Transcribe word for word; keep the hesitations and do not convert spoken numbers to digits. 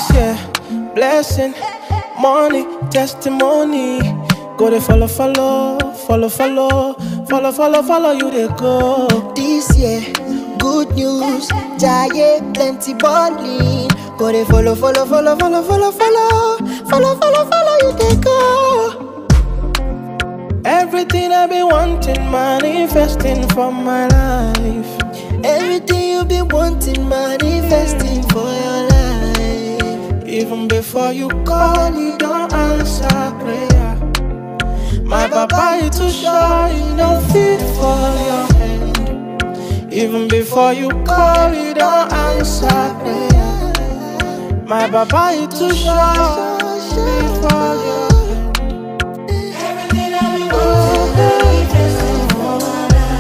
This year, blessing, money, testimony. Go to follow, follow, follow, follow, follow, follow, follow you they go. This year, good news, giant plenty balling. Go they follow, follow, follow, follow, follow, follow, follow, follow, follow you they go. Everything I've been wanting, manifesting for my life. Everything you been wanting, manifesting for your life. Even before you call, you don't answer prayer. My papa is too shy, you don't fit for your hand. Even before you call, you don't answer prayer. My papa is too shy for your hand.